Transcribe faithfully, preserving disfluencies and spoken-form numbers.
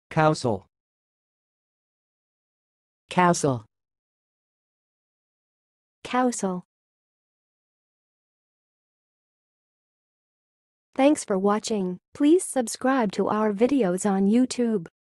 coucal, coucal, coucal. Thanks for watching. Please subscribe to our videos on YouTube.